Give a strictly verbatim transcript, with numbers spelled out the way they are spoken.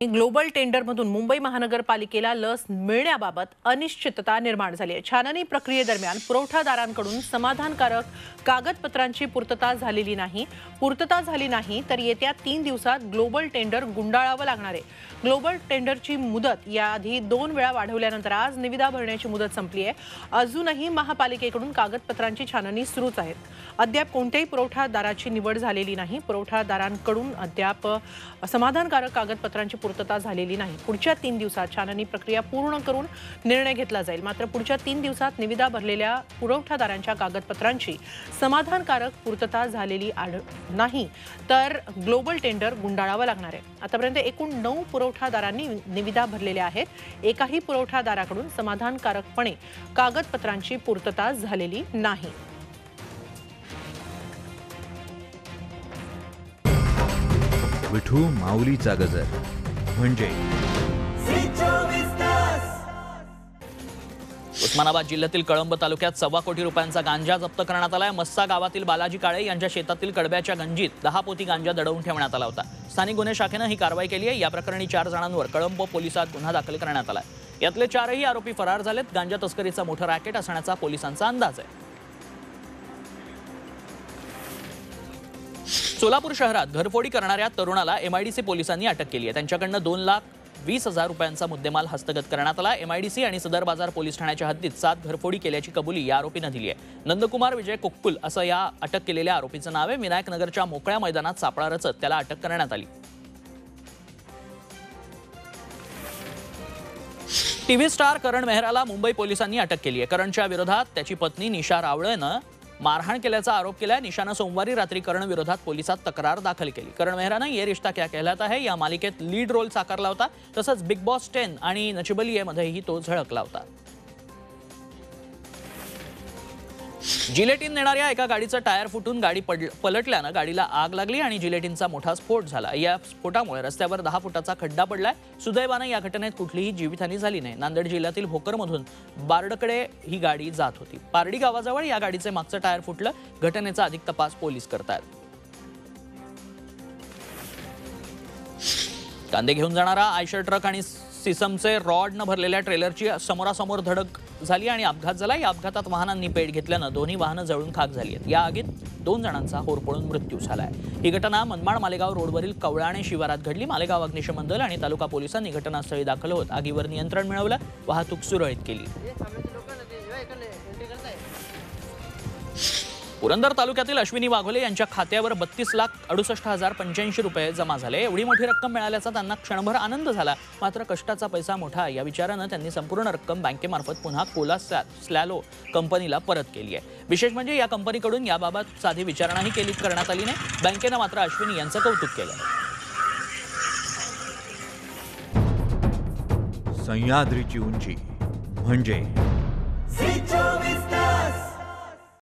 Global टेंडरमधून Mumbai महानगरपालिकेला लस मिळण्याबाबत अनिश्चितता निर्माण झाली आहे। छाननी प्रक्रियेदरम्यान पुरवठादारांकडून समाधानकारक कागदपत्रांची पूर्तता झालेली नाही। पूर्तता झाली नाही तर येत्या तीन दिवसात ग्लोबल टेंडर गुंडाळावं लागणार आहे। ग्लोबल टेंडरची मुदत याआधी दोन वेळा वाढवल्यानंतर आज निविदा भरण्याची मुदत संपली आहे। अजूनही महापालिकेकडून कागदपत्रांची छाननी सुरूच आहे। अद्याप कोणत्याही पुरवठादाराची निवड झालेली नाही। पुरवठादारांकडून अद्याप समाधानकारक कागदपत्रांची पूर्तता झालेली नाही। पुढच्या तीन दिवसात छाननी प्रक्रिया पूर्ण करून निर्णय घेतला जाईल। मात्र पुढच्या तीन दिवसात निविदा भरलेल्या पुरवठादारांच्या कागदपत्रांची समाधानकारक पूर्तता झालेली नाही तर ग्लोबल टेंडर गुंडाळावं लागणार आहे। आतापर्यंत एकूण नऊ पुरवठादारांनी निविदा भरलेल्या आहेत। एकाही पुरवठादाराकडून समाधानकारकपणे कागदपत्रांची पूर्तता झालेली नाही। विठू माऊलीचा गजर म्हणजे उस्मानाबाद जिल्ह्यातील कळंब तालुक्यात सव्वा कोटी रुपयांचा गांजा जप्त करण्यात आलाय। मस्सा गावातील बालाजी काळे यांच्या शेतातील कडब्याच्या गंजीत दहा पोती गांजा दडवून ठेवण्यात आला होता। स्थानिक गुन्हे शाखेने ही कारवाई केली आहे। या प्रकरणी चार जणांवर कळंब पोलिसात गुन्हा दाखल करण्यात आलाय। यातले चारही आरोपी फरार झालेत। गांजा तस्करीचा मोठा रॅकेट असण्याचा पोलिसांचा अंदाज आहे। सोलापूर शहरात घरफोडी करणाऱ्या तरुणाला एमआयडीसी पोलिसांनी अटक केली आहे। त्यांच्याकडनं दोन लाख वीस हजार रुपयांचा मुद्देमाल हस्तगत करण्यात आला। एमआयडीसी आणि सदर बाजार पोलीस ठाण्याच्या हद्दीत सात घरफोडी केल्याची कबुली या आरोपीनं दिली आहे। नंदकुमार विजय कुक्कुल असं या अटक केलेल्या आरोपीचं नाव आहे। विनायक नगरच्या मोकळ्या मैदानात सापळा रचत त्याला अटक करण्यात आली। टीव्ही स्टार करण मेहराला मुंबई पोलिसांनी अटक केली आहे। करणच्या विरोधात त्याची पत्नी निशा रावळेनं मारहाण केल्याचा आरोप केलाय। निशानं सोमवारी रात्री करण विरोधात पोलिसात तक्रार दाखल केली। करण मेहरानं ये रिश्ता क्या कहलाता है या मालिकेत लीड रोल साकारला होता। तसंच बिग बॉस टेन आणि नचबलिये मध्येही तो झळकला होता। जिलेटिन नेणाऱ्या एका गाडीचं टायर फुटून गाडी पलटल्यानं गाडीला आग लागली आणि जिलेटिनचा मोठा स्फोट झाला। या स्फोटामुळे रस्त्यावर दहा फुटाचा खड्डा पडलाय। सुदैवानं या घटनेत कुठलीही जीवितहानी झाली नाही। नांदेड जिल्ह्यातील भोकरमधून बारडकडे ही गाडी जात होती। पारडी गावाजवळ या गाडीचे मागचं टायर फुटलं। घटनेचा अधिक तपास पोलीस करतायत। कांदे घेऊन जाणारा आयशर ट्रक आणि सिसमचे रॉडनं भरलेल्या ट्रेलरची समोरासमोर धडक झाली आणि अपघात झाला। या अपघातात वाहनांनी पेट घेतल्यानं दोन्ही वाहनं जळून खाक झाली आहेत। या आगीत दोन जणांचा होरपळून मृत्यू झालाय। ही घटना मनमाड मालेगाव रोडवरील कवळाणे शिवारात घडली। मालेगाव अग्निशमन दल आणि तालुका पोलिसांनी घटनास्थळी दाखल होत आगीवर नियंत्रण मिळवलं। वाहतूक सुरळीत केली। पुरंदर तालुक्यातील अश्विनी वाघोले यांच्या खात्यावर बत्तीस लाख अडुसष्ट हजार पंच्याऐंशी रुपये जमा झाले। एवढी मोठी रक्कम मिळाल्याचा त्यांना क्षणभर आनंद झाला। मात्र कष्टाचा पैसा मोठा या विचारानं त्यांनी संपूर्ण रक्कम बँकेमार्फत पुन्हा कोला स्लॅलो कंपनीला परत केली आहे। विशेष म्हणजे या कंपनीकडून याबाबत साधी विचारणाही केली करण्यात आली नाही। बँकेनं मात्र अश्विनी यांचं कौतुक केलं। सह्याद्रीची उंची म्हणजे